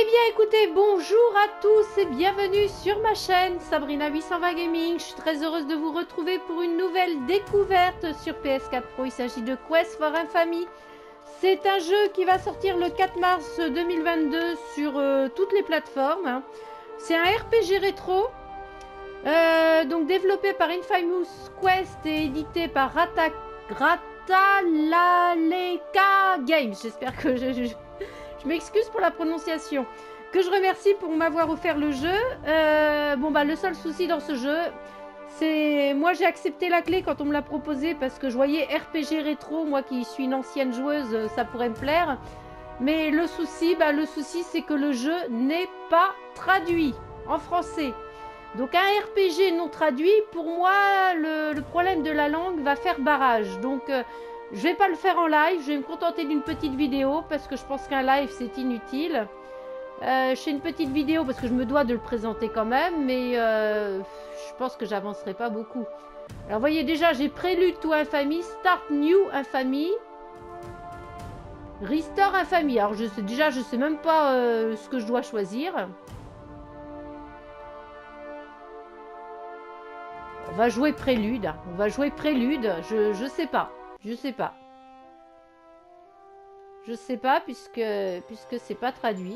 Eh bien écoutez, bonjour à tous et bienvenue sur ma chaîne Sabrina 820 Gaming. Je suis très heureuse de vous retrouver pour une nouvelle découverte sur PS4 Pro. Il s'agit de Quest for Infamy. C'est un jeu qui va sortir le 4 mars 2022 sur toutes les plateformes. C'est un RPG rétro, donc développé par Infamous Quest et édité par Ratalaleka Games. J'espère que je m'excuse pour la prononciation. Que je remercie pour m'avoir offert le jeu. Le seul souci dans ce jeu, c'est... Moi, j'ai accepté la clé quand on me l'a proposé parce que je voyais RPG rétro. Moi qui suis une ancienne joueuse, ça pourrait me plaire. Mais le souci, c'est que le jeu n'est pas traduit en français. Donc un RPG non traduit, pour moi, le problème de la langue va faire barrage. Donc... je vais pas le faire en live, je vais me contenter d'une petite vidéo parce que je pense qu'un live c'est inutile. Je fais une petite vidéo parce que je me dois de le présenter quand même, mais je pense que j'avancerai pas beaucoup. Alors vous voyez déjà, j'ai Prélude to Infamy, Start New Infamy, Restore Infamy. Alors je sais même pas ce que je dois choisir. On va jouer Prélude, je sais pas. Je sais pas. Je sais pas puisque c'est pas traduit.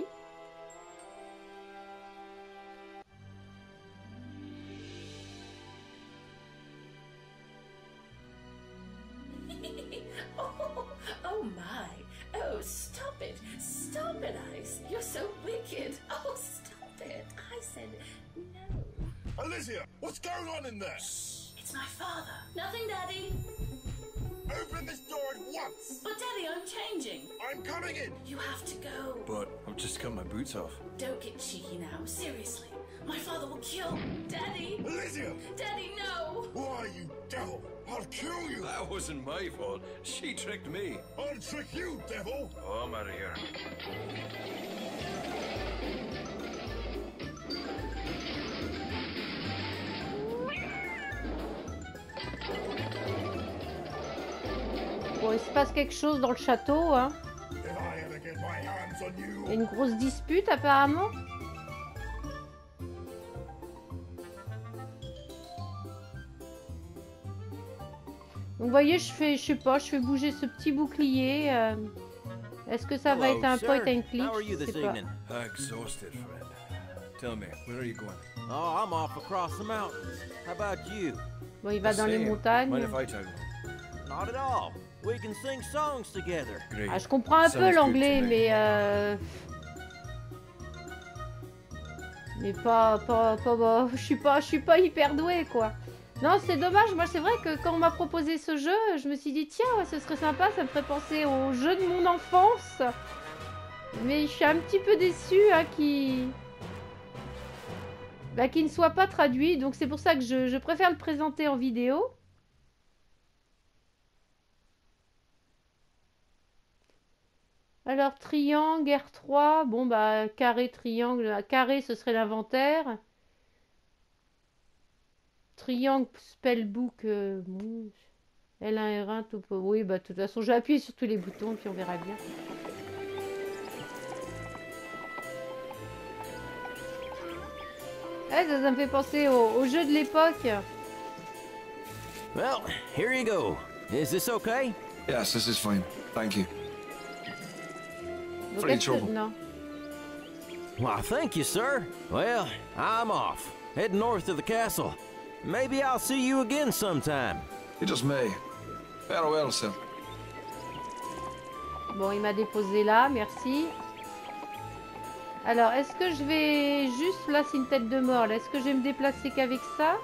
Oh my. Oh, stop it. Stop it, Ice. You're so wicked. Oh, stop it. I said no. Alicia, what's going on in there? It's my father. Nothing, Daddy. Open this door at once! But Daddy, I'm changing. I'm coming in! You have to go. But I've just got my boots off. Don't get cheeky now. Seriously. My father will kill... Daddy! Alicia! Daddy, no! Why, you devil! I'll kill you! That wasn't my fault. She tricked me. I'll trick you, devil! Oh, I'm out of here. Bon, il se passe quelque chose dans le château, hein. If I ever get my hands on you... Il y a une grosse dispute apparemment. Donc vous voyez, je fais bouger ce petit bouclier. Est-ce que ça va être un point and click? Je sais pas. Exhausted, friend. Tell me, where are you going? Oh, I'm off across the mountains. How about you? Bon, il va dans les Mind montagnes. if I tag Not at all. We can sing songs together. Great. Ah, je comprends un peu Sounds good l'anglais, to me. mais je suis pas hyper douée, quoi. Non, c'est dommage. Moi, c'est vrai que quand on m'a proposé ce jeu, je me suis dit tiens, ouais, ce serait sympa, ça me ferait penser au jeu de mon enfance. Mais je suis un petit peu déçue hein, qu'il ne soit pas traduit. Donc c'est pour ça que je préfère le présenter en vidéo. Alors, triangle, R3, bon bah, carré, triangle, carré ce serait l'inventaire. Triangle, spellbook, bon, L1, R1, tout peut... Oui, bah, de toute façon, je vais appuyer sur tous les boutons, puis on verra bien. Ouais, ça me fait penser au jeu de l'époque. Well, here you go. Is this okay? Yes, this is fine. Thank you. Donc, Free est-ce que... trouble. Non. Why, thank you, sir. Well, I'm off. Heading north of the castle. Maybe I'll see you again sometime. You just may. Farewell, sir. Bon, il m'a déposé là, merci. Alors, est-ce que je vais... Juste là, c'est une tête de mort. Est-ce que je vais me déplacer qu'avec ça?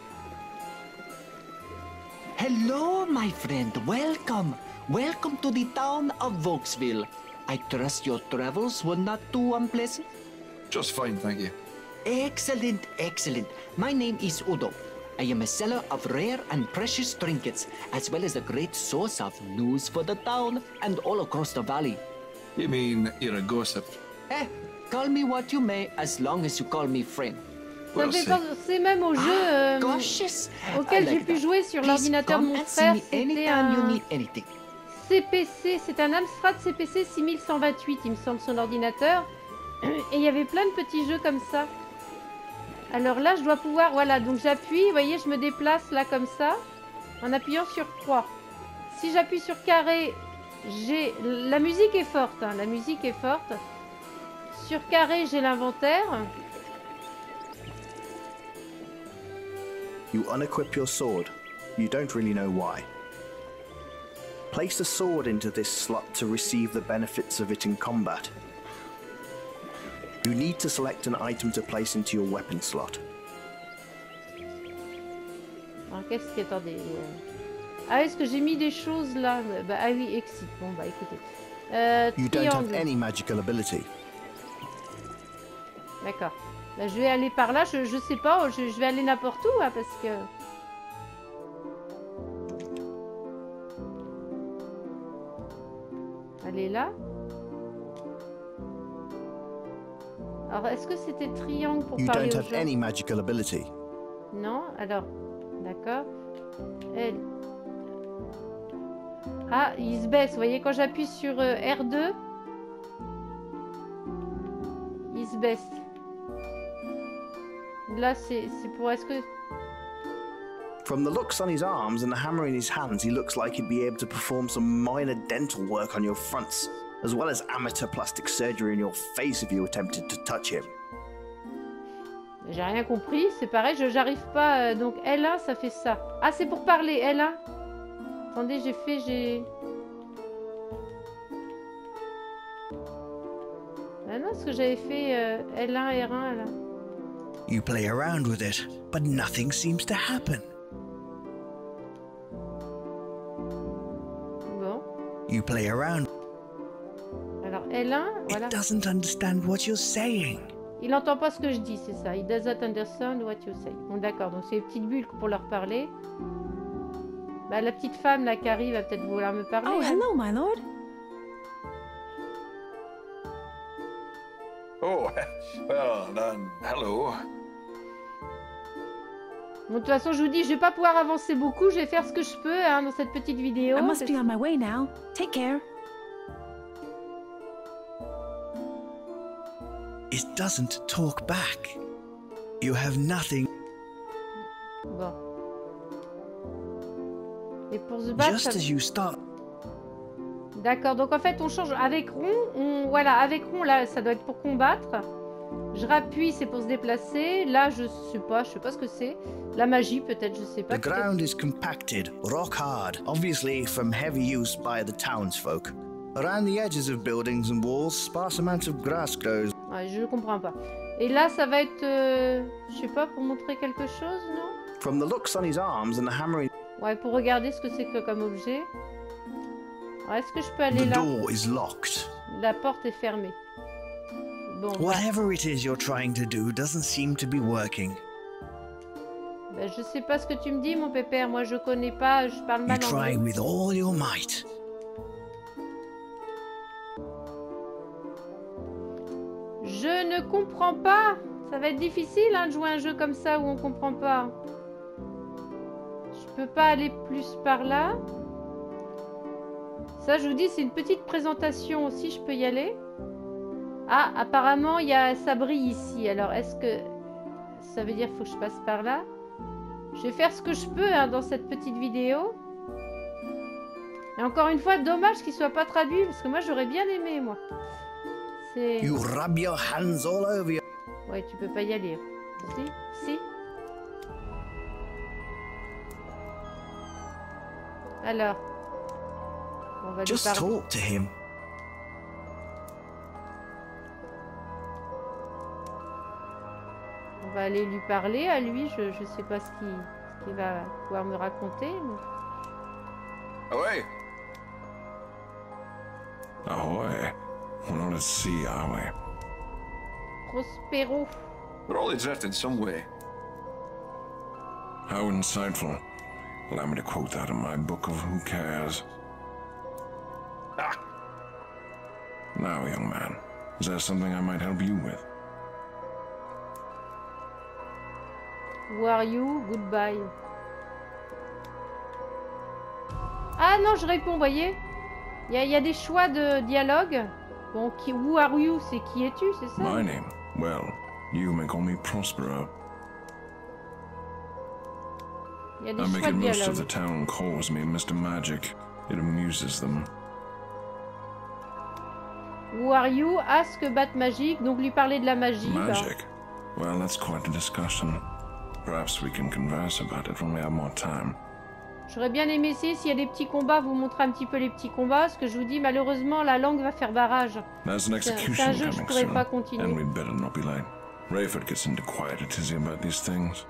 Hello, my friend. Welcome. Welcome to the town of Vauxville. I trust your travels were not too unpleasant. Just fine, thank you. Excellent, excellent. My name is Udo. I am a seller of rare and precious trinkets, as well as a great source of news for the town and all across the valley. You mean you're a gossip? Call me what you may, as long as you call me friend. Ça me fait penser même au jeu Cautious. auquel I j'ai like pu that. jouer sur Please l'ordinateur de come mon and see frère. me C'était anytime you un need anything. CPC, c'est un Amstrad CPC 6128, il me semble, son ordinateur. Et il y avait plein de petits jeux comme ça. Alors là, je dois pouvoir... Voilà, donc j'appuie, vous voyez, je me déplace là comme ça, en appuyant sur croix. Si j'appuie sur carré, j'ai... La musique est forte, hein, la musique est forte. Sur carré, j'ai l'inventaire. You unequip your sword. You don't really know why. Place the sword into this slot to receive the benefits of it in combat. You need to select an item to place into your weapon slot. Alors qu'est-ce qui... Attendez. Ah, est-ce que j'ai mis des choses là? Bah, ah oui, exit. Bon, bah écoutez. You don't have Triangle. any magical ability. D'accord. Bah, je vais aller par là, je sais pas, je vais aller n'importe où, hein, parce que... Aller là. Alors, est-ce que c'était triangle pour You parler don't aux have gens? any magical ability. Non, alors, d'accord. Elle... Ah, il se baisse, vous voyez, quand j'appuie sur R2, il se baisse. Là, c'est pour... Est-ce que... From the looks on his arms and the hammer in his hands, he looks like he'd be able to perform some minor dental work on your fronts, as well as amateur plastic surgery in your face if you attempted to touch him. J'ai rien compris, c'est pareil, j'arrive pas... donc L1, ça fait ça. Ah, c'est pour parler, L1. Attendez, j'ai... Ah non, ce que j'avais fait L1, R1, là. You play around with it, but nothing seems to happen. Bon. You play around. Alors L1, voilà. It doesn't understand what you're saying. Il entend pas ce que je dis, c'est ça. It doesn't understand what you say. Bon, d'accord, donc c'est les petites bulles pour leur parler. Bah, la petite femme là qui arrive va peut-être vouloir me parler. Oh, hein. hello, my lord. Oh, well, hello. Bon, de toute façon, je vous dis, je vais pas pouvoir avancer beaucoup. Je vais faire ce que je peux hein, dans cette petite vidéo. I must be on my way now. Take care. It doesn't talk back. You have nothing. Bon. Et pour se battre, Just ça... as you start. D'accord, donc en fait on change avec rond, voilà, avec rond là ça doit être pour combattre. Je rappuie, c'est pour se déplacer. Là je sais pas ce que c'est. La magie peut-être, je sais pas. The ground is compacted, rock hard, obviously from heavy use by the townsfolk. Around the edges of buildings and walls, sparse amounts of grass grows. Ouais, je comprends pas. Et là ça va être, je sais pas, pour montrer quelque chose, non? From the looks on his arms and the hammer in... Ouais, pour regarder ce que c'est que comme objet. Alors, est-ce que je peux aller The là? door is locked. La porte est fermée. Bon, bah, Whatever it is you're trying to do doesn't seem to be working. bah, je sais pas ce que tu me dis, mon pépère. Moi, je connais pas, je parle You mal try anglais. with all your might. Je ne comprends pas. Ça va être difficile hein, de jouer un jeu comme ça où on comprend pas. Je peux pas aller plus par là. Ça, je vous dis, c'est une petite présentation aussi. Je peux y aller. Ah, apparemment, ça brille ici. Alors, est-ce que ça veut dire qu'il faut que je passe par là? Je vais faire ce que je peux hein, dans cette petite vidéo. Et encore une fois, dommage qu'il soit pas traduit parce que moi, j'aurais bien aimé, moi. C'est... You rub your hands all over your... Ouais, tu peux pas y aller. Si. Alors. On va lui Just parler. talk to him. On va aller lui parler à lui. Je sais pas ce qu'il va pouvoir me raconter. Mais... Away. Away. Well, let's see, are we? Prospero. We're all adrift some way. How insightful. Allow me to quote that in my book of Who Cares. Ah! Now, young man, is there something I might help you with? Who are you? Goodbye. Ah non, je réponds, voyez. Il y a des choix de dialogue. Bon, who are you? C'est qui es-tu, c'est ça? My name? Well, you may call me Prospero. Il y a des I make choix it de most of the dialogue. town calls me Mr. Magic. It amuses them. Who are you? Ask Bat Magic. Donc lui parler de la magie. bah. Magic? Well, that's quite a discussion. Perhaps we can converse about it when we have more time. J'aurais bien aimé essayer, s'il y a des petits combats, vous montrer un petit peu les petits combats. Ce que je vous dis, malheureusement, la langue va faire barrage. There's an C'est execution un jeu que je coming pourrais soon, pas and continuer. we'd better not be late. Rayford gets into quite a tizzy about these things.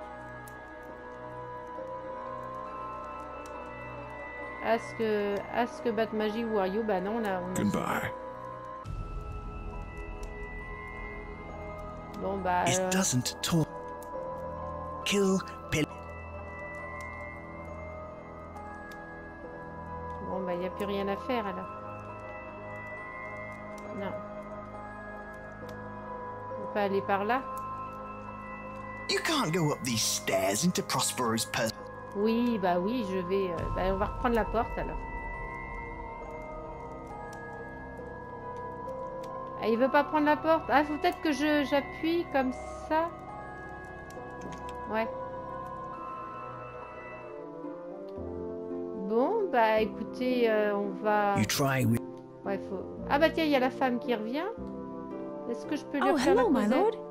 Ask Bat Magic, who are you? Bah non, on a Goodbye. Bon, bah... It doesn't talk. Kill, pill. Bon, bah, il n'y a plus rien à faire, alors. Non. On peut pas aller par là? You can't go up these stairs into Prospero's purse. Oui, bah oui, je vais... bah, on va reprendre la porte, alors. Ah, il veut pas prendre la porte. Ah, faut peut-être que j'appuie comme ça. Ouais. Bon, bah écoutez, on va... You try with. Ouais, faut... Ah bah tiens, il y a la femme qui revient. Est-ce que je peux lui Oh, faire la hello, my causette? lord.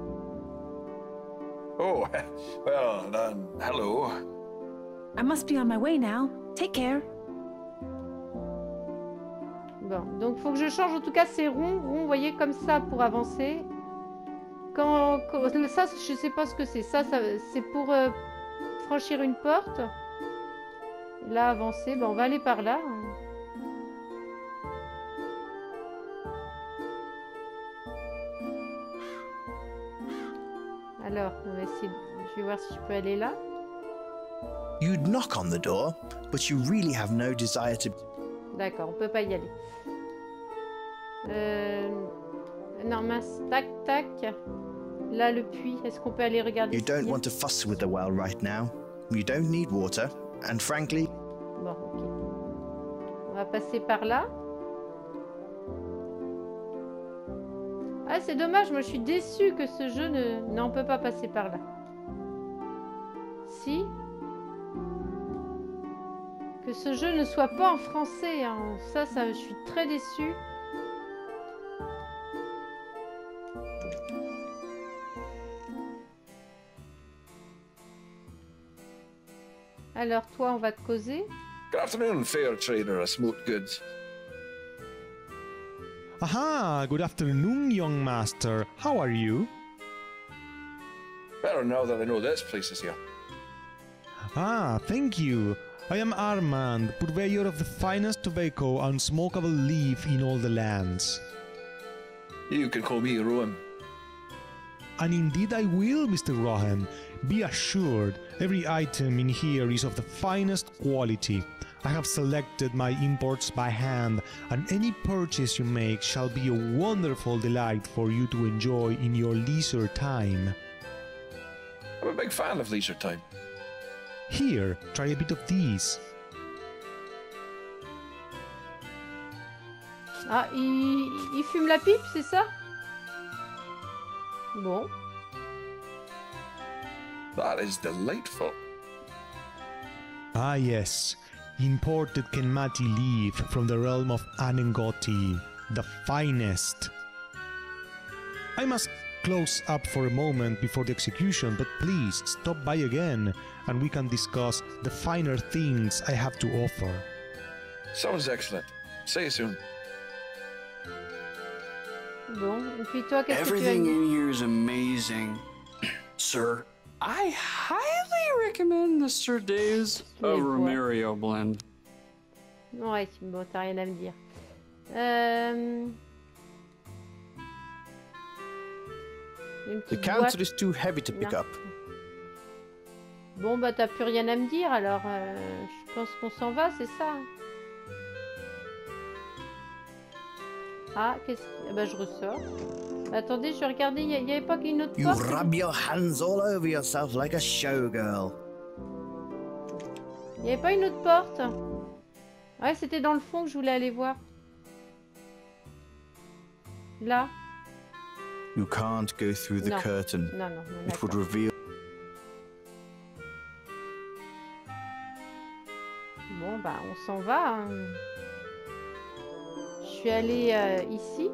Oh, well, hello. I must be on my way now. Take care. Bon, donc faut que je change, en tout cas c'est rond, vous voyez, comme ça pour avancer. Ça, je sais pas ce que c'est. Ça c'est pour franchir une porte. Là, avancer, ben, on va aller par là. Alors, on va essayer. Je vais voir si je peux aller là. You'd knock on the door, but you really have no desire to. D'accord, on peut pas y aller. Non, mince, tac, tac. Là, le puits, est-ce qu'on peut aller regarder You don't ici? want to fuss with the well right now. You don't need water, and frankly, Bon, ok. On va passer par là. Ah, c'est dommage, moi je suis déçue que ce jeu ne... Non, on peut pas passer par là. Si. Que ce jeu ne soit pas en français, hein. Ça, je suis très déçue. Alors, toi, on va te causer. Good afternoon, fair trader of smoked goods. Aha, good afternoon, young master. How are you? Better now that I know this place is here. Ah, thank you. I am Armand, purveyor of the finest tobacco and smokable leaf in all the lands. You can call me Rowan. And indeed I will, Mr. Rohan. Be assured, every item in here is of the finest quality. I have selected my imports by hand, and any purchase you make shall be a wonderful delight for you to enjoy in your leisure time. I'm a big fan of leisure time. Here, try a bit of these. Ah, il fume la pipe, c'est ça? Bon. That is delightful. Ah yes, imported Kenmati leaf from the realm of Anengoti, the finest. I must close up for a moment before the execution, but please stop by again and we can discuss the finer things I have to offer. Sounds excellent. See you soon. Bon, et puis toi, qu'est-ce que tu as Everything dit? in here is amazing. Sir, I highly recommend the Sir Days of Romerio blend. Ouais, bon, t'as rien à me dire. Une The petite counter boîte. is too heavy to pick Non. up. Bon, bah t'as plus rien à me dire, alors je pense qu'on s'en va, c'est ça? Ah, qu'est-ce que... Bah je ressors. Attendez, je vais regarder, il n'y avait pas qu'une autre you porte? rub your hands all over yourself like a showgirl. Il n'y avait pas une autre porte? Ouais, c'était dans le fond que je voulais aller voir. Là. You can't go through the Non. curtain. Non, non, non, It would d'accord. reveal. Bon, bah, on s'en va. Hein. Je suis allée ici.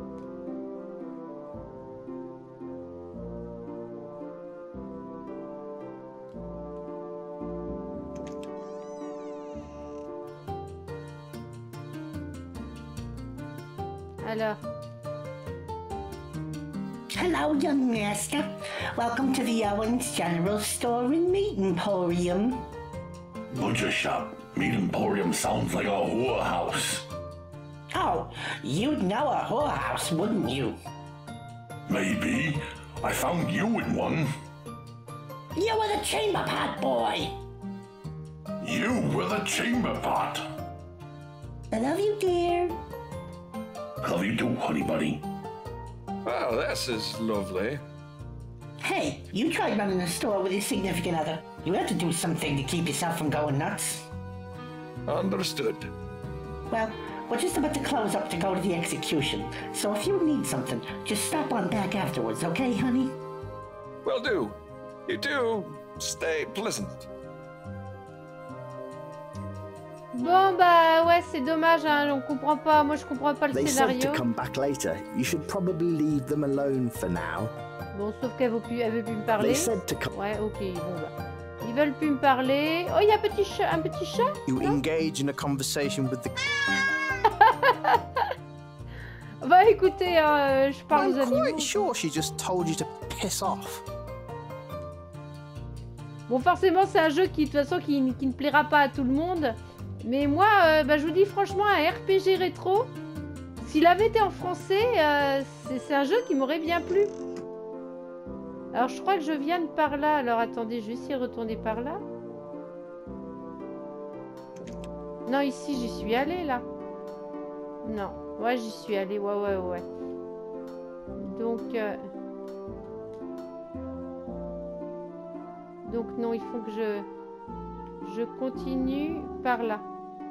Alors. Hello, young master. Welcome to the Owens General Store and Meat Emporium. Butcher shop. Meat Emporium sounds like a whorehouse. Oh, you'd know a whorehouse, wouldn't you? Maybe. I found you in one. You were the chamber pot boy. You were the chamber pot. I love you, dear. Love you too, honey buddy. Well, this is lovely. Hey, you tried running a store with your significant other. You have to do something to keep yourself from going nuts. Understood. Well, we're just about to close up to go to the execution. So if you need something, just stop on back afterwards, okay, honey? Will do. You too. Stay pleasant. Bon, bah, ouais, c'est dommage, hein, on comprend pas. Moi, je comprends pas le They said scénario. to come back later. You should probably leave them alone for now. Bon, sauf qu'elle veut plus me parler. They said to come. Ouais, ok, bon, bah. Ils veulent plus me parler. Oh, il y a un petit chat. You engage in a conversation with the. Bah, écoutez, hein, je parle aux I'm animaux. quite sure she just told you to piss off. Bon, forcément, c'est un jeu qui, de toute façon, qui ne plaira pas à tout le monde. Mais moi, bah, je vous dis franchement, un RPG rétro, s'il avait été en français, c'est un jeu qui m'aurait bien plu. Alors, je crois que je viens de par là. Alors, attendez, je vais essayer de retourner par là. Non, ici, j'y suis allée, là. Non. Ouais, j'y suis allée. Ouais. Donc, non, il faut que je continue par là.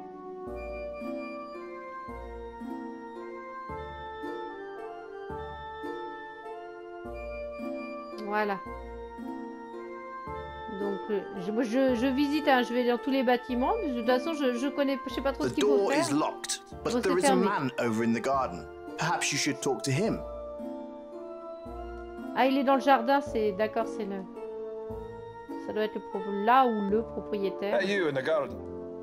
Voilà. Donc, je visite, hein, je vais dans tous les bâtiments. Mais de toute façon, je connais, je sais pas trop ce The qu'il faut door faire. is locked, Bon, but there c'est is a fermé. man over in the garden. Perhaps you should talk to him. Ah, il est dans le jardin, c'est d'accord, c'est le. Ça doit être là où le propriétaire. Hey, you in the garden.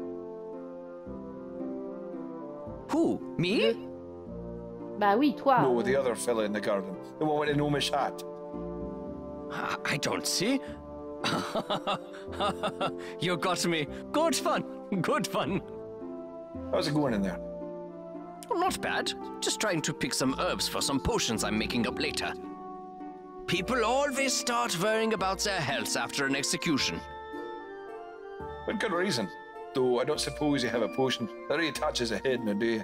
Who? Me? Bah oui, toi. No, the other fella in the garden. The one with the gnomish hat. I don't see. You got me. Good fun. Good fun. How's it going in there? Well, not bad. Just trying to pick some herbs for some potions I'm making up later. People always start worrying about their health after an execution. With good reason. Though I don't suppose you have a potion that reattaches a head in a day.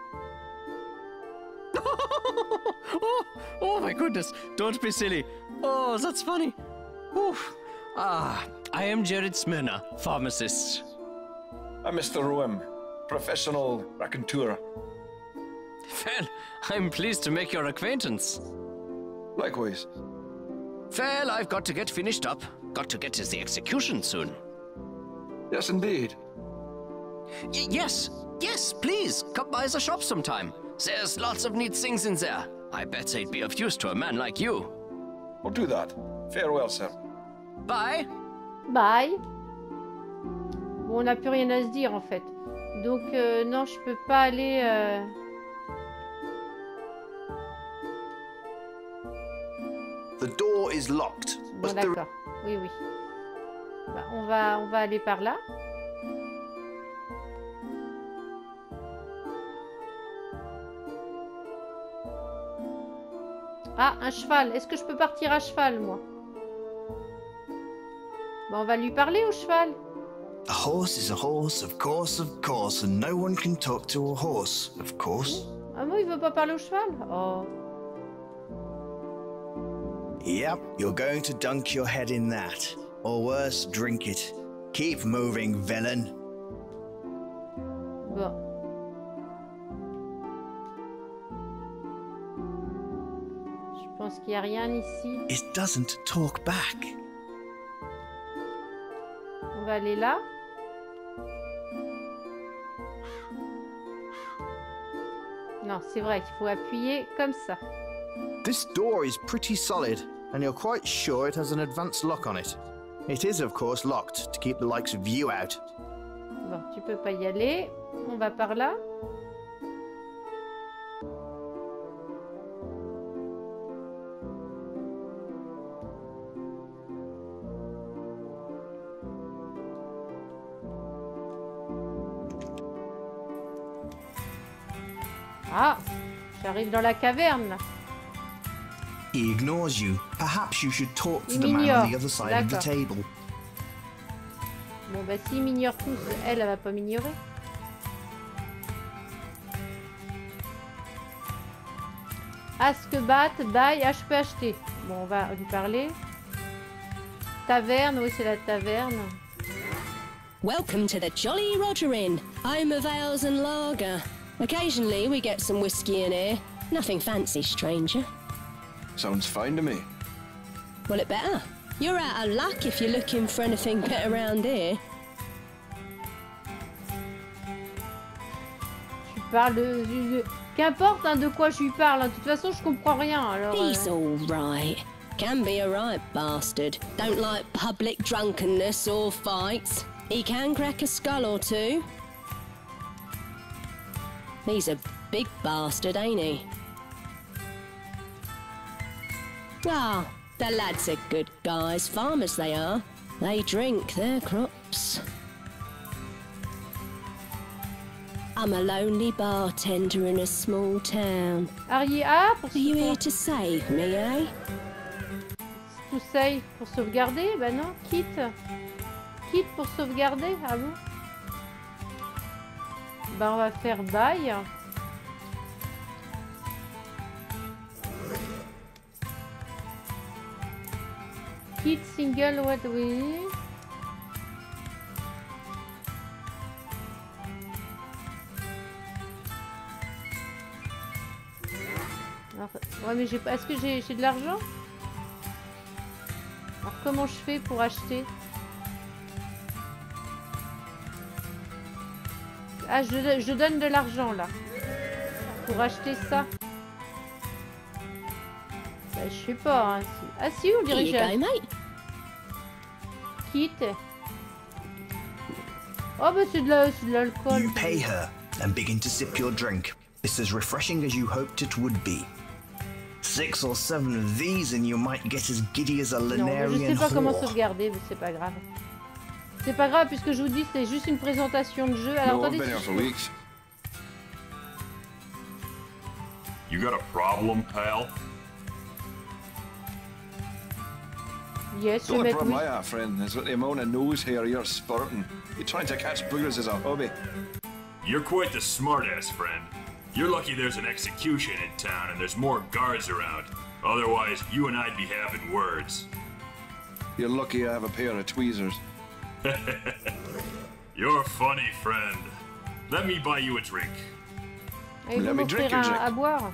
Oh my goodness, don't be silly. Oh, that's funny. Oof. I am Jared Smyrna, pharmacist. I'm Mr. Roem, professional raconteur. Well, I'm pleased to make your acquaintance. Likewise. Well, I've got to get finished up. Got to get to the execution soon. Yes, indeed. Yes, please, come by the shop sometime. There's lots of neat things in there. I bet they'd be of use to a man like you. We'll do that. Farewell, sir. Bye. Bye. Bon, on n'a plus rien à se dire en fait. Donc non, je peux pas aller. The door is locked, Bon, but there. d'accord. Oui. Bah, on va aller par là. Ah, un cheval. Est-ce que je peux partir à cheval, moi? Bon, on va lui parler au cheval. A horse is a horse, of course, and no one can talk to a horse, of course. Ah bon, il veut pas parler au cheval? Oh. Yep, you're going to dunk your head in that. Or worse, drink it. Keep moving, villain. Bon. qu'il n'y a rien ici? It doesn't talk back. On va aller là. Non, c'est vrai qu'il faut appuyer comme ça. This door is pretty solid, and you're quite sure it has an advanced lock on it. It is, of course, locked to keep the likes of you out. Bon, tu peux pas y aller. On va par là. Ah, j'arrive dans la caverne là. He ignores you. Perhaps you should talk to Il the man m'ignore. on the other side of the D'accord. table. Bon bah s'il m'ignore tous, elle va pas m'ignorer. Ask bat, buy, je peux acheter. Bon, on va lui parler. Taverne, oui c'est la taverne. Welcome to the Jolly Roger Inn, home of ales and lager. Occasionally we get some whiskey in here. Nothing fancy, stranger. Sounds fine to me. Well, it better. You're out of luck if you're looking for anything better around here. Tu parles de... Qu'importe hein, de quoi je lui parle, hein. De toute façon je comprends rien alors... He's all right. Can be a right bastard. Don't like public drunkenness or fights. He can crack a skull or two. He's a big bastard, ain't he? Ah, the lads are good guys, farmers they are. They drink their crops. I'm a lonely bartender in a small town. Are you here to save me, eh? To save pour sauvegarder? Bah non, quitte. Quitte pour sauvegarder? Ah bon? Bah on va faire buy. Kit single what we... Alors, ouais mais est-ce que j'ai de l'argent? Alors comment je fais pour acheter? Ah je donne de l'argent là. Pour acheter ça. Bah, je sais pas. Hein. Ah si, on dirait que j'ai... Quitte. Oh bah c'est de l'alcool. You pay her and begin to sip your drink. It's as refreshing as you hoped it would be. 6 or 7 of these and you might get as giddy as a Lunarian Non, je sais pas comment whore. sauvegarder, mais c'est pas grave. C'est pas grave puisque je vous dis c'est juste une présentation de jeu. Alors attendez. You got a problem, pal? Yes, The only problem I have, friend, is with the amount of nose hair you're spurting. You're trying to catch boogers as a hobby. You're quite the smartass, friend. You're lucky there's an execution in town and there's more guards around. Otherwise, you and I'd be having words. You're lucky I have a pair of tweezers. You're funny, friend. Let me buy you a drink. Et vous m'offrir à boire.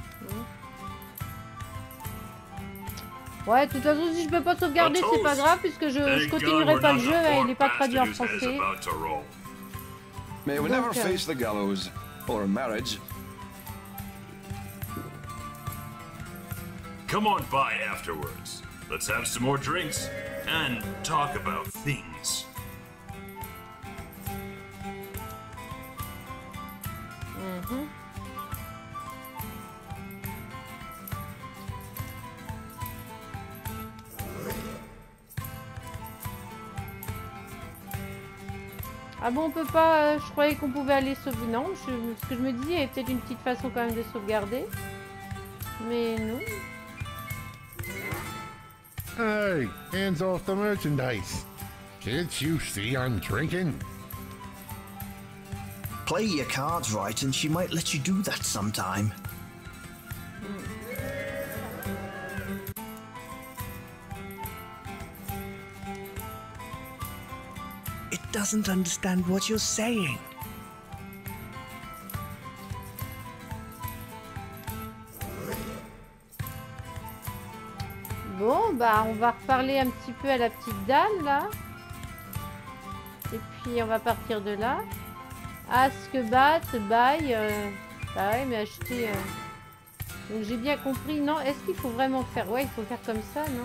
Ouais, de toute façon, si je peux pas sauvegarder, c'est pas grave, puisque je continuerai pas le jeu, il est pas traduit en français. May we never face the gallows, or marriage. Come on by afterwards. Let's have some more drinks and talk about things. Ah bon, on peut pas... je croyais qu'on pouvait aller sauvegarder. Non, ce que je me disais, il y avait peut-être une petite façon quand même de sauvegarder. Mais non. Hey, hands off the merchandise. Can't you see I'm drinking? Play your cards right and she might let you do that sometime. It doesn't understand what you're saying. bah on va reparler un petit peu à la petite dame là. Et puis on va partir de là. Ask, bat, buy. Bah ouais, mais acheter. Donc j'ai bien compris. Non, est-ce qu'il faut vraiment faire? Ouais, il faut faire comme ça, non?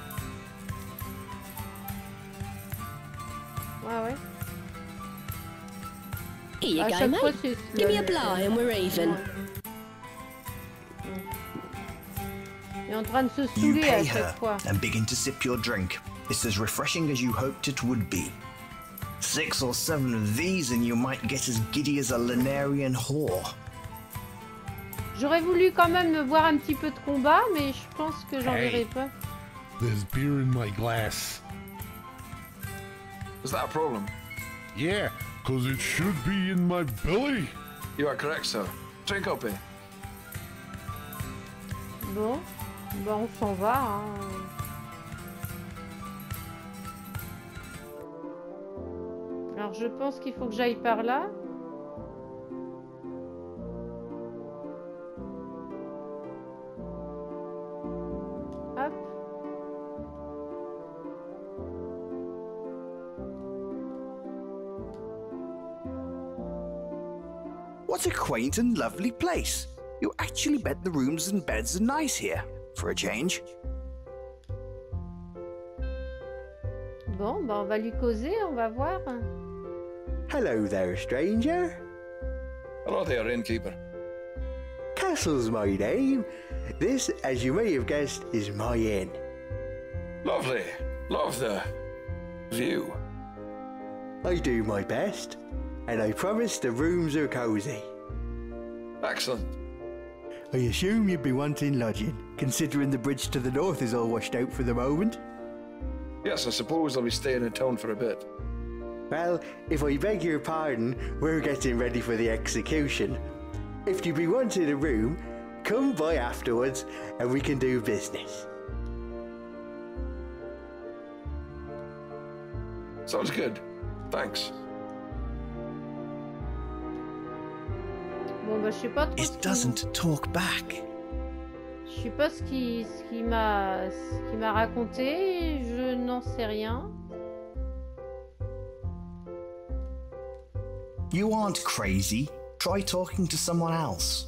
Ouais, ouais. Here you À go, chaque fois, mate. c'est Give me a blow and we're even. Il est en train de se You saouler à pay chaque her fois. and begin to sip your drink. It's as refreshing as you hoped it would be. 6 or 7 of these and you might get as giddy as a Lunarian whore. J'aurais voulu quand même me voir un petit peu de combat, mais je pense que j'en Hey. verrai pas. There's beer in my glass. Is that a problem? Yeah, 'cause it should be in my belly. You are correct, sir. Drink up, eh? Bon, bah on s'en va. Hein. Alors je pense qu'il faut que j'aille par là. Hop. What a quaint and lovely place. You actually bet the rooms and beds are nice here, for a change. Bon, bah on va lui causer, on va voir. Hello there, stranger. Hello there, innkeeper. Castle's my name. This, as you may have guessed, is my inn. Lovely. Love the view. I do my best, and I promise the rooms are cozy. Excellent. I assume you'd be wanting lodging, considering the bridge to the north is all washed out for the moment. Yes, I suppose I'll be staying in town for a bit. Well, if I beg your pardon, we're getting ready for the execution. If you be wanting a room, come by afterwards and we can do business. Sounds good. Thanks. Bon bah je sais pas trop. It doesn't talk back. Je sais pas ce qu'il m'a raconté, je n'en sais rien. You aren't crazy. Try talking to someone else.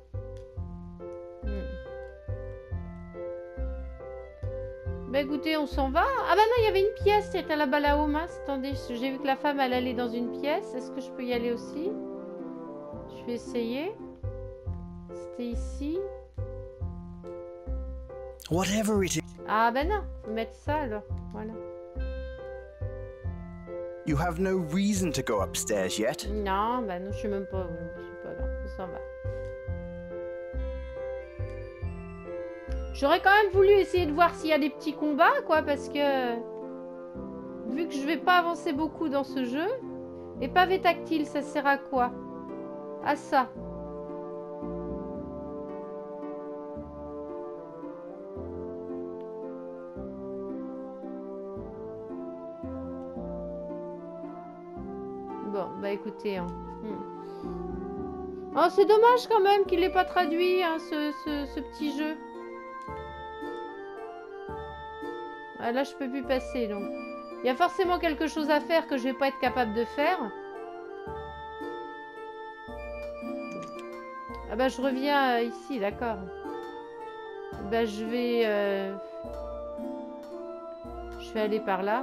Bah écoutez, on s'en va. Ah bah non, il y avait une pièce, c'était là-bas là-haut, mince. Attendez, j'ai vu que la femme, elle allait dans une pièce. Est-ce que je peux y aller aussi? Je vais essayer. C'était ici. Whatever it is, Ah bah non, faut mettre ça alors. Voilà. You have no reason to go upstairs yet. Non, bah non, je suis même pas... Je suis pas là, on s'en va. J'aurais quand même voulu essayer de voir s'il y a des petits combats, quoi, parce que... Vu que je vais pas avancer beaucoup dans ce jeu... Et pavé tactile, ça sert à quoi? À ça. Bon, bah écoutez... Hein. Oh, c'est dommage quand même qu'il n'ait pas traduit, hein, ce petit jeu. Ah, là, je peux plus passer, donc... Il y a forcément quelque chose à faire que je vais pas être capable de faire. Ah bah, je reviens ici, d'accord. Bah, je vais aller par là.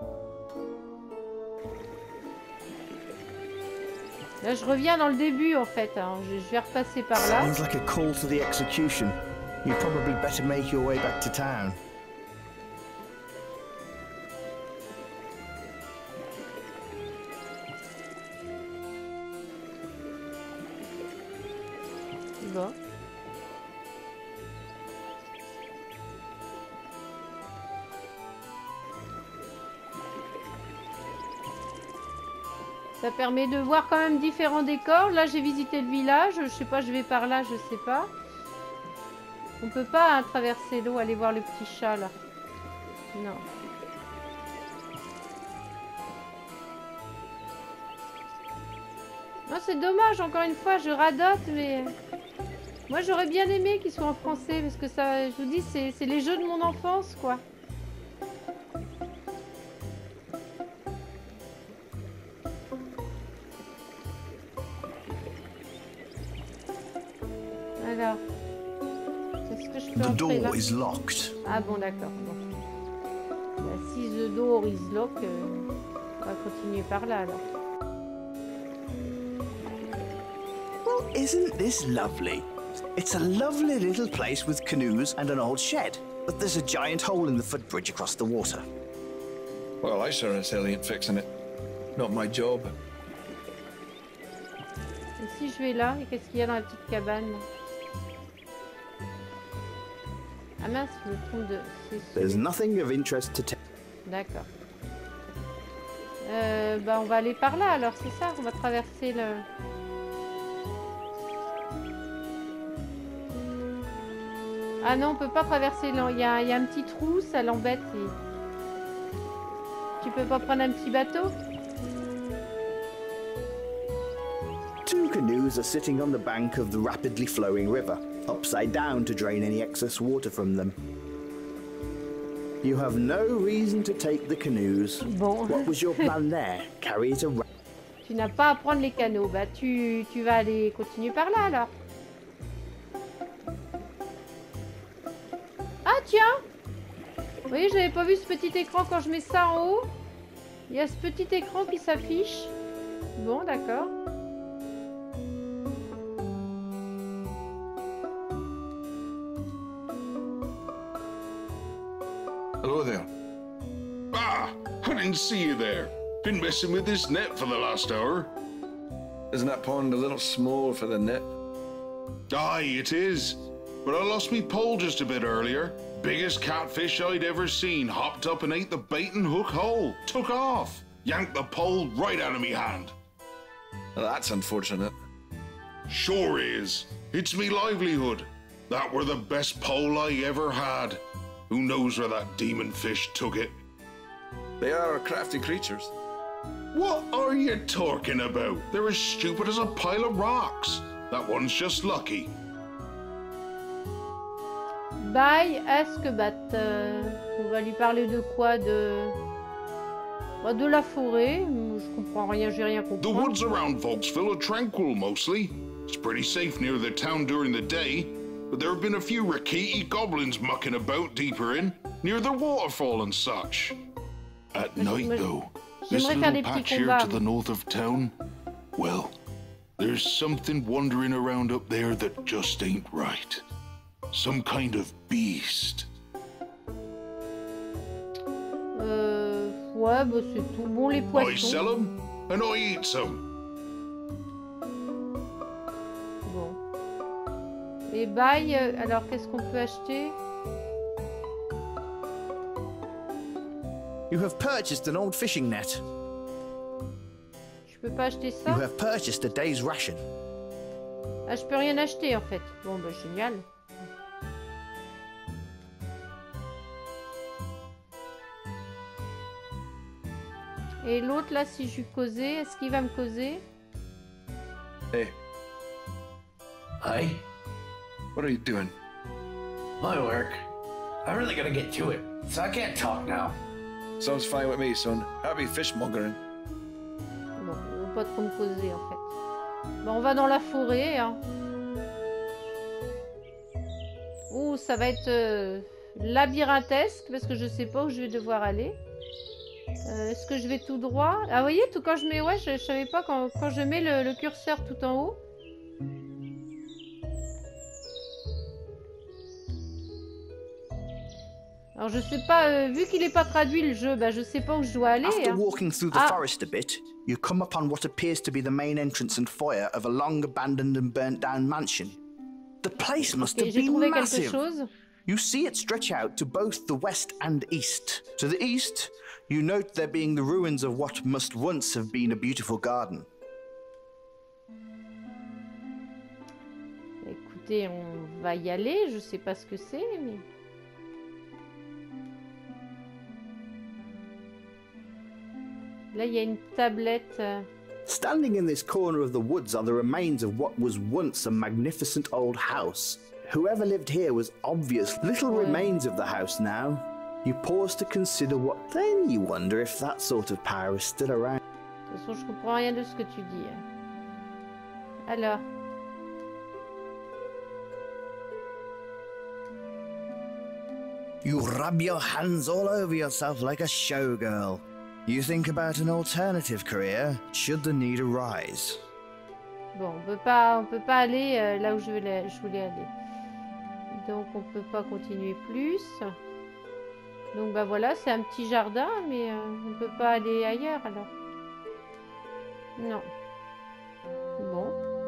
Là, je reviens dans le début, en fait. Hein. Je vais repasser par là. Sounds like a call to the execution. You'd probably better make your way back to town. Bon. Ça permet de voir quand même différents décors. Là, j'ai visité le village. Je sais pas, je vais par là, je sais pas. On peut pas traverser l'eau, aller voir le petit chat là. Non. Non, c'est dommage, encore une fois, je radote, mais... Moi, j'aurais bien aimé qu'ils soient en français, parce que ça, je vous dis, c'est les jeux de mon enfance, quoi. Alors, est-ce que je peux The entrer là? door is locked. Ah bon, d'accord. Bon. Bah, si the door is locked, on va continuer par là, alors. Well, isn't this lovely? It's a lovely little place with canoes and an old shed, but there's a giant hole in the footbridge across the water. Well, I sure as hell ain't fixing it. Not my job. Et si je vais là, et qu'est-ce qu'il y a dans la petite cabane? Ah mince, je me trompe de... There's nothing of interest to tell. D'accord. Bah on va aller par là alors, c'est ça? On va traverser le... Ah non, on peut pas traverser, il y a un petit trou, ça l'embête. Et... Tu peux pas prendre un petit bateau? Two canoes are sitting on the bank of the rapidly flowing river, upside down to drain any excess water from them. You have no reason to take the canoes. Bon. What was your plan there? Carry it around. Tu n'as pas à prendre les canaux. Bah tu vas aller continuer par là alors. Ah tiens! Vous voyez, j'avais pas vu ce petit écran quand je mets ça en haut. Il y a ce petit écran qui s'affiche. Bon, d'accord. Hello there. Ah, I didn't see you there. Been messing with this net for the last hour. Isn't that pond a little small for the net? Aye, it is. But I lost me pole just a bit earlier. Biggest catfish I'd ever seen hopped up and ate the bait and hook hole. Took off. Yanked the pole right out of me hand. Well, that's unfortunate. Sure is. It's me livelihood. That were the best pole I ever had. Who knows where that demon fish took it? They are crafty creatures. What are you talking about? They're as stupid as a pile of rocks. That one's just lucky. Bye, Askbat. On va lui parler de quoi? De la forêt. Je comprends rien, j'ai rien compris. The woods around Volksville are tranquil mostly. It's pretty safe near the town during the day, but there have been a few Rakiti goblins mucking about deeper in, near the waterfall and such. At night, though, this little patch here to the north of town, well, there's something wandering around up there that just ain't right. Some kind of beast. Ouais, bah c'est tout. Bon, les poissons. I sell them, and I eat some. Bon. Et bye, alors qu'est-ce qu'on peut acheter? You have purchased an old fishing net. Je peux pas acheter ça? You have purchased a day's ration. Ah, je peux rien acheter en fait. Bon, bah génial. Et l'autre là, si je lui causais, est-ce qu'il va me causer? Hey. Hi. What are you doing? My work. I'm really gonna get to it, so I can't talk now. Sounds fine with me, son. Happy fishmongering. Bon, il veut pas trop me causer en fait. Bon, on va dans la forêt. Hein. Ouh, ça va être labyrinthesque parce que je sais pas où je vais devoir aller. Est-ce que je vais tout droit? Ah, vous voyez, tout quand je mets... Ouais, je savais pas quand je mets le curseur tout en haut. Alors, je sais pas, vu qu'il est pas traduit le jeu, bah je sais pas où je dois aller. After hein. walking through the forest a bit, you come upon what appears to be the main entrance and foyer of a long abandoned and burnt down mansion. The place must have been massive. You see it stretch out to both the west and east. To the east, you note there being the ruins of what must once have been a beautiful garden. Écoutez, on va y aller, je sais pas ce que c'est, mais... Là, il y a une tablette. Standing in this corner of the woods are the remains of what was once a magnificent old house. Whoever lived here was obvious. Little remains of the house now. You pause to consider what, then you wonder if that sort of power is still around. De toute façon, je comprends rien de ce que tu dis. Alors. You rub your hands all over yourself like a showgirl. You think about an alternative career should the need arise. Bon, on peut pas aller là où je voulais aller. Donc on peut pas continuer plus. Donc bah voilà, c'est un petit jardin, mais on peut pas aller ailleurs alors. Non. Bon.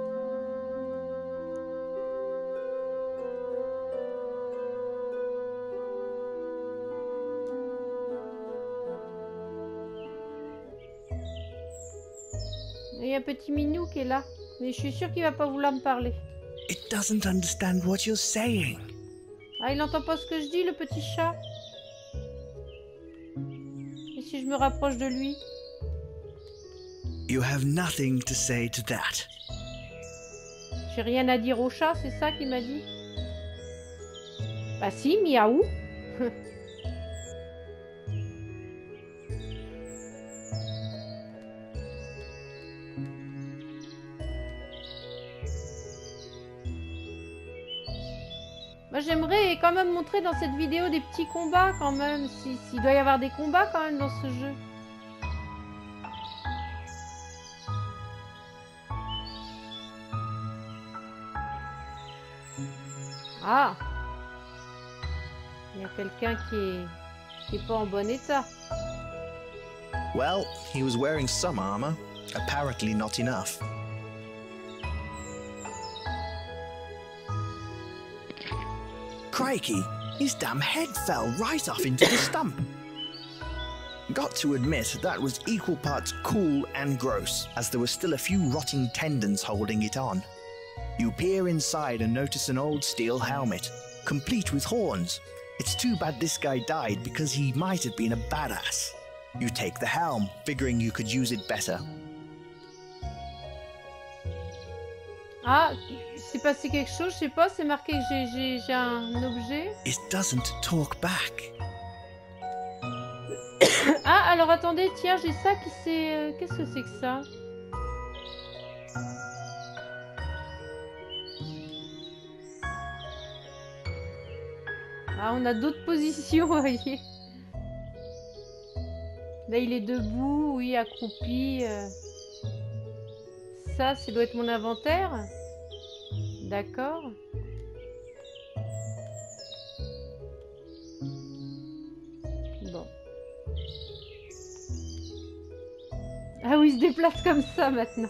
Il y a un petit minou qui est là, mais je suis sûre qu'il va pas vouloir me parler. It doesn't understand what you're saying. Ah, il n'entend pas ce que je dis, le petit chat. Et si je me rapproche de lui? You have nothing to say to that. J'ai rien à dire au chat, c'est ça qu'il m'a dit? Bah si, miaou. Moi j'aimerais quand même montrer dans cette vidéo des petits combats quand même, s'il doit y avoir des combats quand même dans ce jeu. Ah, il y a quelqu'un qui est pas en bon état. Well, he was wearing some armor, apparently not enough. Crikey, his damn head fell right off into the stump. Got to admit, that was equal parts cool and gross, as there were still a few rotting tendons holding it on. You peer inside and notice an old steel helmet, complete with horns. It's too bad this guy died because he might have been a badass. You take the helm, figuring you could use it better. Ah, c'est passé quelque chose, je sais pas, c'est marqué que j'ai un objet. It doesn't talk back. Ah, alors attendez, tiens, j'ai ça qui c'est... Qu'est-ce que c'est que ça? Ah, on a d'autres positions, vous voyez. Là, il est debout, oui, accroupi. Ça doit être mon inventaire. D'accord. Bon. Ah oui, il se déplace comme ça maintenant.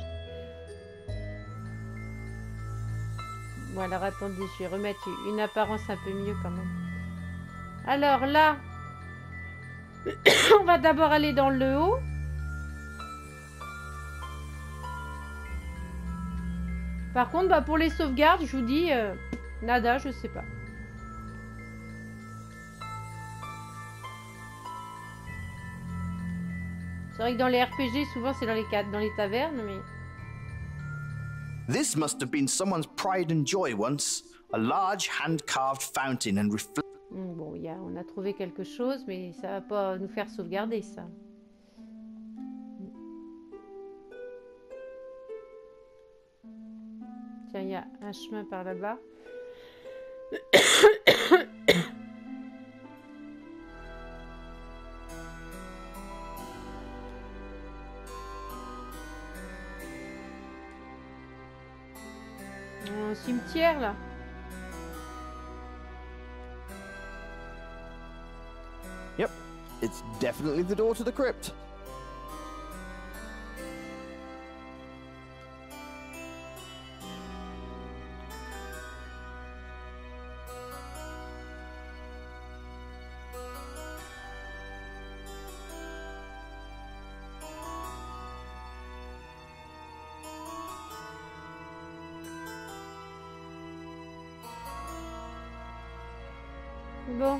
Bon, alors attendez, je vais remettre une apparence un peu mieux quand même. Alors là, on va d'abord aller dans le haut. Par contre, bah, pour les sauvegardes, je vous dis, nada, je sais pas. C'est vrai que dans les RPG, souvent c'est dans les tavernes, mais... This must have been someone's pride and joy once. A large hand-carved fountain and reflect... Bon, on a trouvé quelque chose, mais ça va pas nous faire sauvegarder, ça. Tiens, il y a un chemin par là-bas. Un cimetière, là. Yep, it's definitely the door to the crypt. Bon.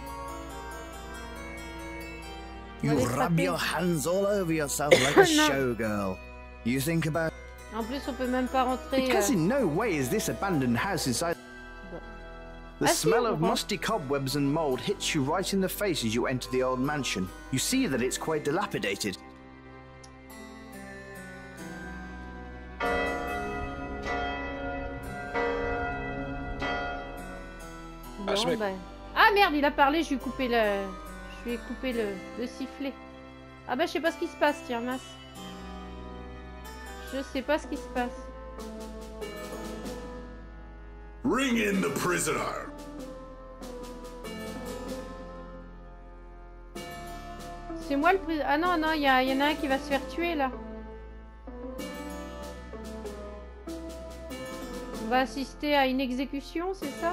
You rub your hands all over yourself like a showgirl. You think about... En plus, on peut même pas rentrer. Because in no way is this abandoned house inside... The smell of musty cobwebs and mold hits you right in the face as you enter the old mansion. You see that it's quite dilapidated. Bon, bah... Ah merde, il a parlé, je lui ai coupé le sifflet. Ah bah je sais pas ce qui se passe, tiens, mince. Je sais pas ce qui se passe. Bring in the prisoner. C'est moi le prisonnier. Ah non, non, il y en a un qui va se faire tuer là. On va assister à une exécution, c'est ça?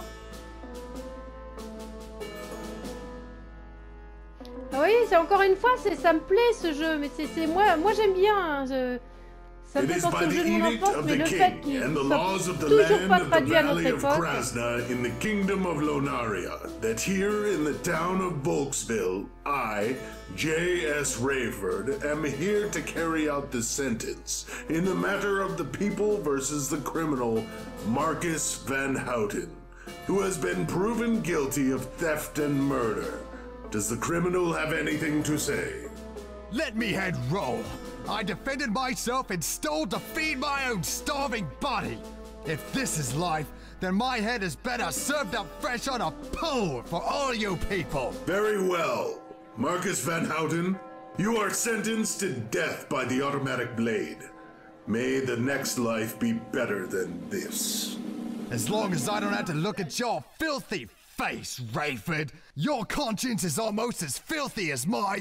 Ah oui, c'est encore une fois, ça me plaît ce jeu, mais c'est moi j'aime bien. Hein, ça me fait penser au jeu de mon enfance, mais le fait qu'il soit toujours pas traduit à notre époque. In the kingdom of Lonaria, that here in the town of Volksville, I, J.S. Rayford, am here to carry out the sentence in the matter of the people versus the criminal Marcus Van Houten, who has been proven guilty of theft and murder. Does the criminal have anything to say? Let me head roll. I defended myself and stole to feed my own starving body. If this is life, then my head is better served up fresh on a pole for all you people. Very well. Marcus Van Houten, you are sentenced to death by the automatic blade. May the next life be better than this. As long as I don't have to look at your filthy face, Rayford, your conscience is almost as filthy as my...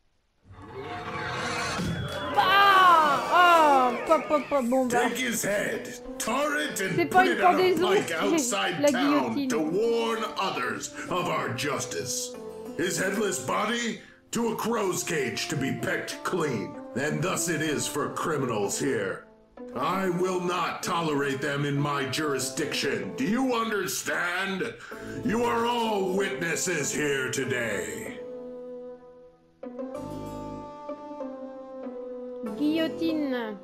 Take his head, tar it, and put it on a pike outside town to warn others of our justice. His headless body to a crow's cage to be pecked clean. And thus it is for criminals here. I will not tolerate them in my jurisdiction. Do you understand? You are all witnesses here today. Guillotine.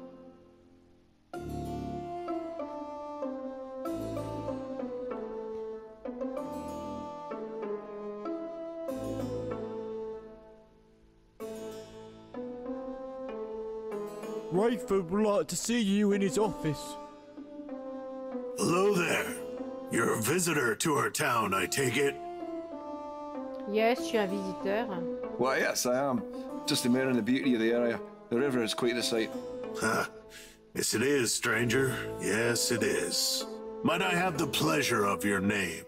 Rayford would like to see you in his office. Hello there. You're a visitor to our town, I take it? Yes, je suis un visiteur. Why, yes, I am. Just admiring the beauty of the area. The river is quite a sight. Huh. Yes, it is, stranger. Yes, it is. Might I have the pleasure of your name?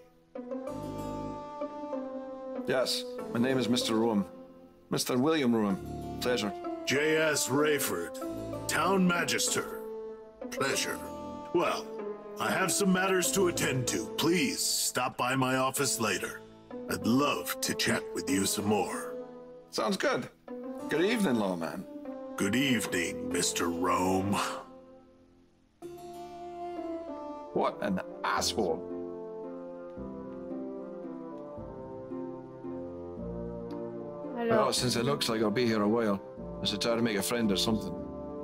Yes, my name is Mr. Rowan. Mr. William Rowan. Pleasure. J.S. Rayford, Town Magister. Pleasure. Well, I have some matters to attend to. Please stop by my office later. I'd love to chat with you some more. Sounds good. Good evening, lawman. Good evening, Mr. Rome. What an asshole. Well, since it looks like I'll be here a while, I should try to make a friend or something.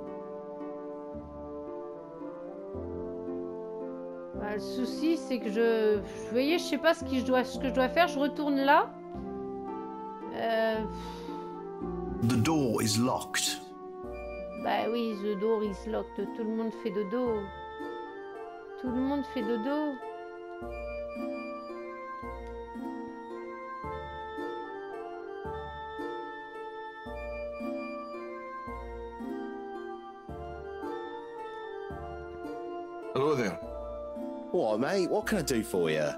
Bah, le souci, c'est que vous voyez, je sais pas ce que je dois faire. Je retourne là. The door is locked. Bah oui, the door is locked. Tout le monde fait dodo. Tout le monde fait dodo. Hello there. What, mate? What can I do for you?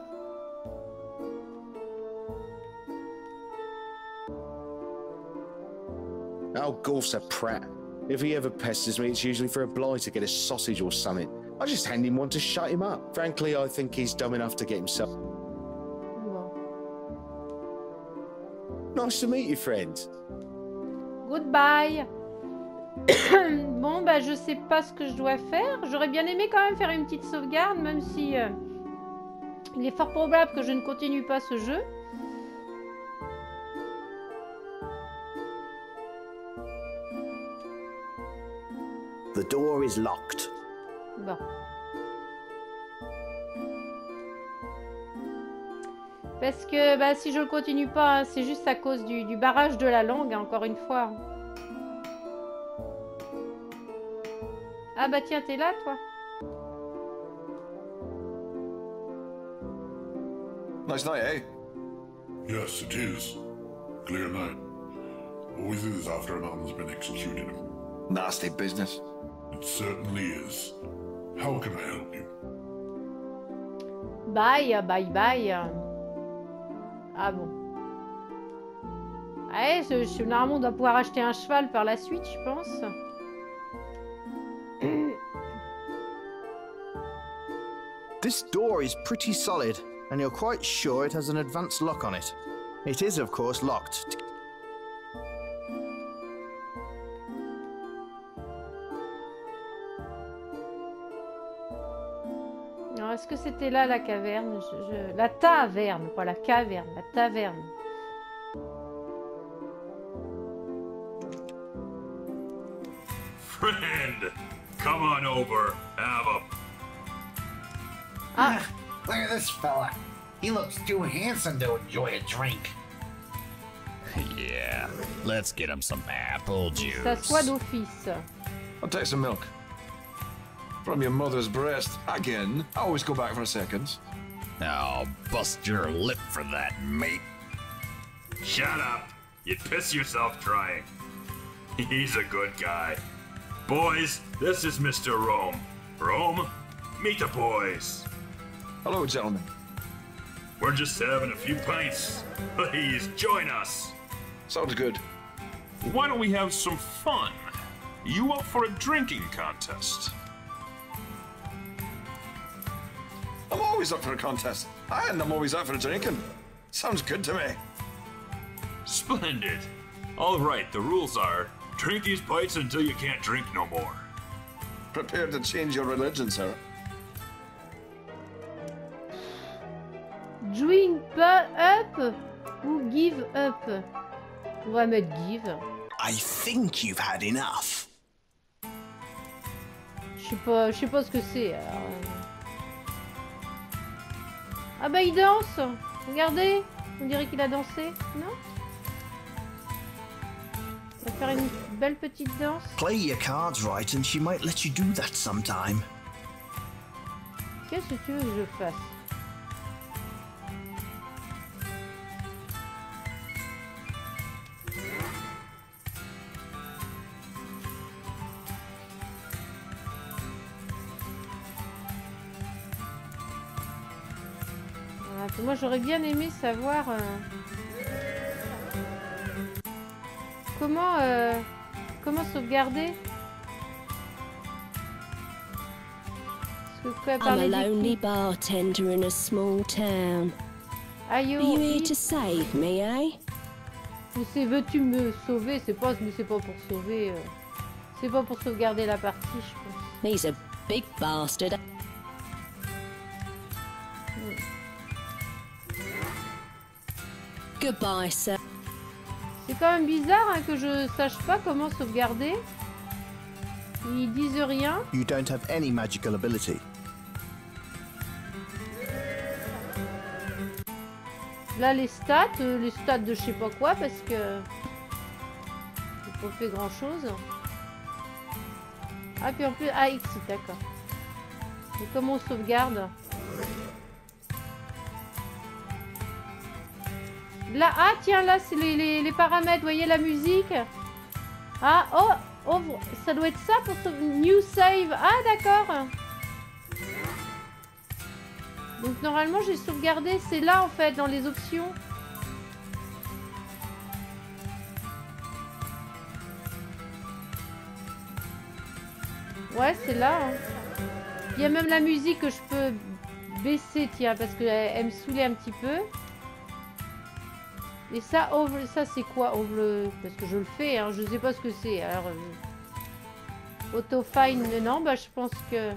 Oh, Gorf's a prat. If he ever pesters me, it's usually for a blight to get a sausage or something. I just hand him one to shut him up. Frankly, I think he's dumb enough to get himself... Nice to meet you, friend. Goodbye. Bon, bah je sais pas ce que je dois faire. J'aurais bien aimé quand même faire une petite sauvegarde, même si il est fort probable que je ne continue pas ce jeu. The door is locked. Bon. Parce que bah, si je le continue pas, hein, c'est juste à cause du barrage de la langue, hein, encore une fois. Ah bah tiens, t'es là, toi? Nice night, eh? Yes, it is. Clear night. What we do this after a man's been executed. Nasty business. It certainly is. How can I help you? Bye, bye, bye. Ah bon. Ouais, normalement, on doit pouvoir acheter un cheval par la suite, je pense. This door is pretty solid, and you're quite sure it has an advanced lock on it. It is, of course, locked. Alors, est-ce que c'était là la caverne? La taverne, pas la caverne, la taverne. Friend, come on over. Have a... Ah, look at this fella. He looks too handsome to enjoy a drink. Yeah, let's get him some apple juice. S'assoit d'office. I'll take some milk. From your mother's breast. Again. I always go back for a second. I'll bust your lip for that, mate. Shut up. You'd piss yourself trying. He's a good guy. Boys, this is Mr. Rome. Rome, meet the boys. Hello, gentlemen. We're just having a few pints. Please join us. Sounds good. Why don't we have some fun? You up for a drinking contest? I'm always up for a contest. And I'm always up for a drinking. Sounds good to me. Splendid. All right, the rules are, drink these pints until you can't drink no more. Prepared to change your religion, sir. Drink up ou give up? On va mettre give. I think you've had enough. Je sais pas ce que c'est. Ah bah il danse. Regardez, on dirait qu'il a dansé, non? On va faire une belle petite danse. Play your cards right and she might let you do that sometime. Qu'est-ce que tu veux que je fasse? Moi j'aurais bien aimé savoir comment sauvegarder. I'm a lonely bartender in a small town. Are you here to save me, eh? Veux-tu me sauver? C'est pas pour sauver. C'est pas pour sauvegarder la partie, je pense. He's a big bastard. Goodbye, sir. C'est quand même bizarre hein, que je sache pas comment sauvegarder. Ils disent rien. You don't have any magical ability. Là les stats de je sais pas quoi parce que j'ai pas fait grand chose. Ah puis en plus X d'accord. Et comment on sauvegarde? Là, ah tiens, là c'est les paramètres, vous voyez la musique. Ah, oh, ça doit être ça pour New Save. Ah d'accord. Donc normalement j'ai sauvegardé, c'est là en fait, dans les options. Ouais, c'est là. Hein. Il y a même la musique que je peux baisser, tiens, parce qu'elle me saoulait un petit peu. Et ça, ça c'est quoi? Parce que je le fais, hein, je sais pas ce que c'est. Alors, Auto-Find, non, bah je pense que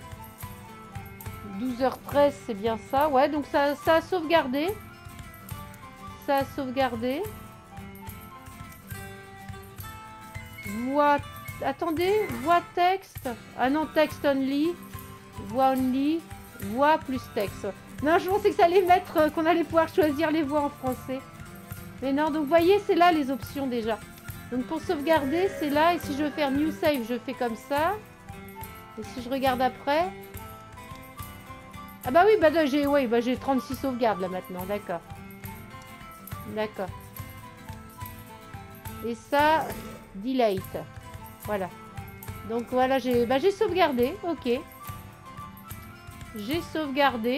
12h13 c'est bien ça. Ouais, donc ça a sauvegardé. Ça a sauvegardé. Voilà. Attendez, voix texte. Ah non, texte only. Voix only. Voix plus texte. Non, je pensais que ça allait mettre qu'on allait pouvoir choisir les voix en français. Mais non, donc vous voyez, c'est là les options déjà. Donc pour sauvegarder, c'est là. Et si je veux faire new save, je fais comme ça. Et si je regarde après... Ah bah oui, bah j'ai 36 sauvegardes là maintenant, d'accord. D'accord. Et ça, delete. Voilà. Donc voilà, j'ai sauvegardé, ok. J'ai sauvegardé.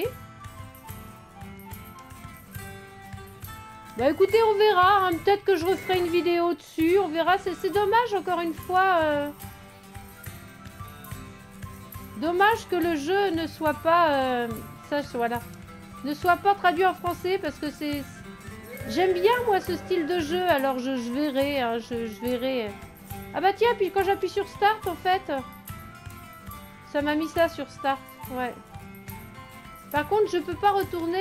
Bah écoutez, on verra, hein. Peut-être que je referai une vidéo dessus, on verra. C'est dommage, encore une fois. Dommage que le jeu ne soit pas... voilà. Ne soit pas traduit en français, parce que c'est... J'aime bien, moi, ce style de jeu, alors je verrai, hein, je verrai... Ah bah tiens, puis quand j'appuie sur Start, en fait... Ça m'a mis ça sur Start, ouais. Par contre, je peux pas retourner...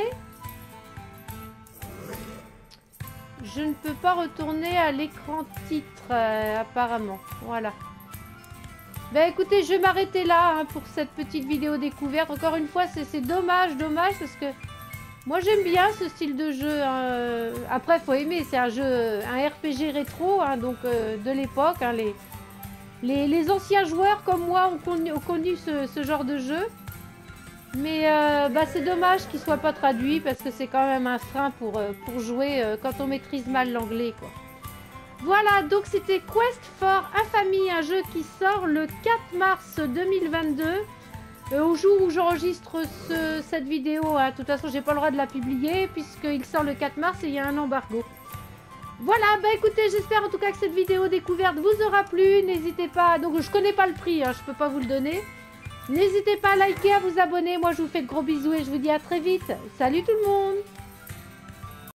Je ne peux pas retourner à l'écran titre, apparemment. Voilà. Ben écoutez, je vais m'arrêter là hein, pour cette petite vidéo découverte. Encore une fois, c'est dommage, parce que moi j'aime bien ce style de jeu. Hein. Après, faut aimer, c'est un jeu, un RPG rétro, hein, donc de l'époque. Hein, les anciens joueurs comme moi ont connu ce genre de jeu. Mais bah, c'est dommage qu'il soit pas traduit parce que c'est quand même un frein pour jouer quand on maîtrise mal l'anglais, quoi. Voilà, donc c'était Quest for Infamy, un jeu qui sort le 4 mars 2022. Au jour où j'enregistre cette vidéo, hein. De toute façon, j'ai pas le droit de la publier puisqu'il sort le 4 mars et il y a un embargo. Voilà, bah écoutez, j'espère en tout cas que cette vidéo découverte vous aura plu. N'hésitez pas, donc je connais pas le prix, hein, je peux pas vous le donner. N'hésitez pas à liker, à vous abonner. Moi, je vous fais de gros bisous et je vous dis à très vite. Salut tout le monde!